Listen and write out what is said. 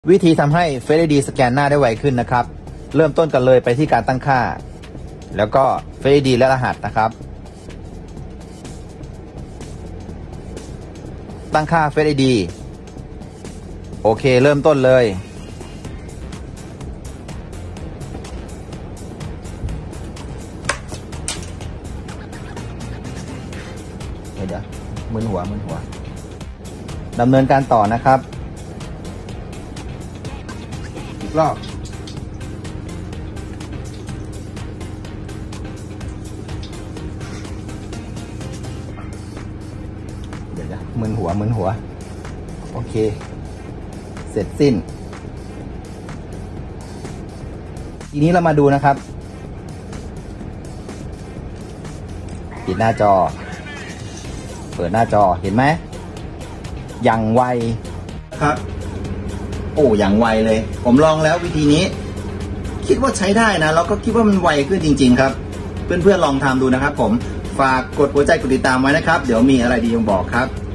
วิธีทำให้ Face ID สแกนหน้าได้ไวขึ้นนะครับเริ่มต้นกันเลยไปที่การตั้งค่าแล้วก็ Face ID และรหัสนะครับตั้งค่า Face ID โอเคเริ่มต้นเลยเดี๋ยวมึนหัวดำเนินการต่อนะครับอีกรอบเดี๋ยวมึนหัวโอเคเสร็จสิ้นทีนี้เรามาดูนะครับปิดหน้าจอเปิดหน้าจอเห็นไหมอย่างไวครับโอ้อย่างไวเลยผมลองแล้ววิธีนี้คิดว่าใช้ได้นะแล้วก็คิดว่ามันไวขึ้นจริงๆครับเพื่อนๆลองทำดูนะครับผมฝากกดหัวใจกดติดตามไว้นะครับเดี๋ยวมีอะไรดีมาบอกครับ